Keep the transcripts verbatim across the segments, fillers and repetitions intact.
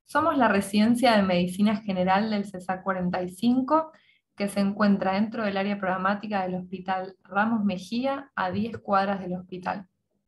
Somos la residencia de Medicina General del CESAC cuarenta y cinco, que se encuentra dentro del área programática del Hospital Ramos Mejía, a diez cuadras del hospital.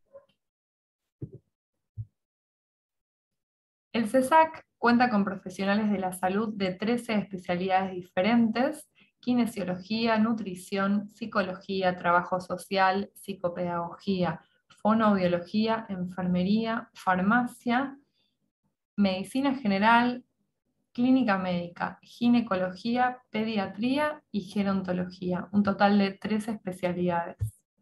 El CESAC cuenta con profesionales de la salud de trece especialidades diferentes: kinesiología, nutrición, psicología, trabajo social, psicopedagogía, fonoaudiología, enfermería, farmacia, medicina general, clínica médica, ginecología, pediatría y gerontología, un total de trece especialidades.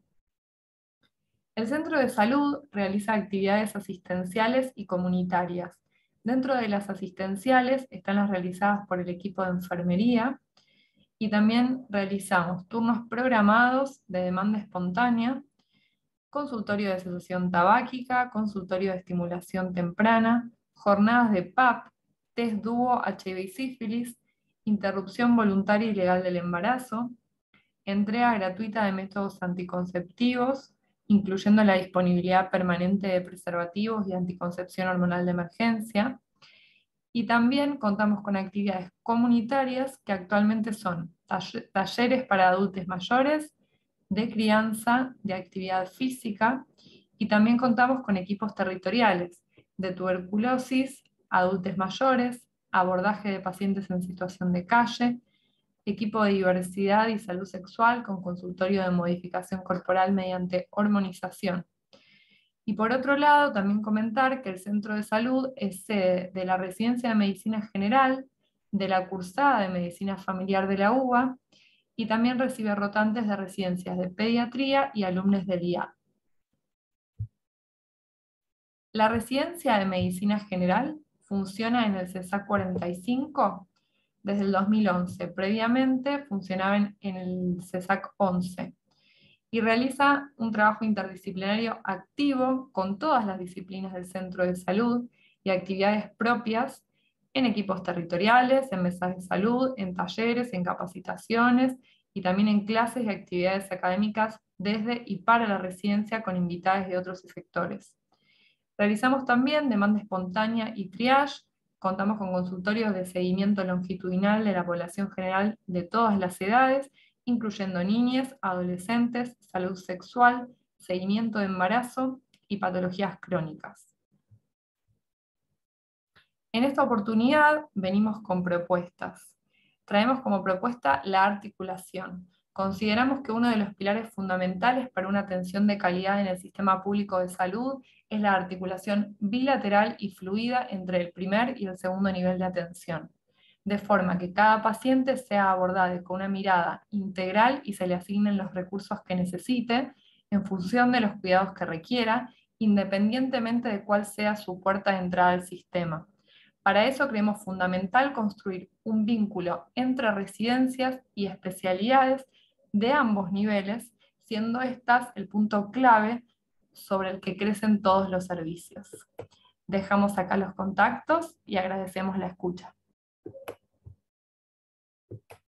El centro de salud realiza actividades asistenciales y comunitarias. Dentro de las asistenciales están las realizadas por el equipo de enfermería, y también realizamos turnos programados de demanda espontánea, consultorio de cesación tabáquica, consultorio de estimulación temprana, jornadas de P A P, test dúo H I V y sífilis, interrupción voluntaria y legal del embarazo, entrega gratuita de métodos anticonceptivos, incluyendo la disponibilidad permanente de preservativos y anticoncepción hormonal de emergencia. Y también contamos con actividades comunitarias que actualmente son talleres para adultos mayores, de crianza, de actividad física, y también contamos con equipos territoriales de tuberculosis, adultos mayores, abordaje de pacientes en situación de calle, equipo de diversidad y salud sexual con consultorio de modificación corporal mediante hormonización. Y por otro lado, también comentar que el centro de salud es sede de la Residencia de Medicina General, de la Cursada de Medicina Familiar de la U B A, y también recibe rotantes de residencias de pediatría y alumnos del I A. La Residencia de Medicina General funciona en el CESAC cuarenta y cinco desde el dos mil once. Previamente funcionaba en el CESAC once. Y realiza un trabajo interdisciplinario activo con todas las disciplinas del centro de salud y actividades propias en equipos territoriales, en mesas de salud, en talleres, en capacitaciones y también en clases y actividades académicas desde y para la residencia con invitados de otros sectores. Realizamos también demanda espontánea y triage. Contamos con consultorios de seguimiento longitudinal de la población general de todas las edades, incluyendo niñas, adolescentes, salud sexual, seguimiento de embarazo y patologías crónicas. En esta oportunidad venimos con propuestas. Traemos como propuesta la articulación. Consideramos que uno de los pilares fundamentales para una atención de calidad en el sistema público de salud es la articulación bilateral y fluida entre el primer y el segundo nivel de atención, de forma que cada paciente sea abordado con una mirada integral y se le asignen los recursos que necesite en función de los cuidados que requiera, independientemente de cuál sea su puerta de entrada al sistema. Para eso creemos fundamental construir un vínculo entre residencias y especialidades de ambos niveles, siendo estas el punto clave sobre el que crecen todos los servicios. Dejamos acá los contactos y agradecemos la escucha.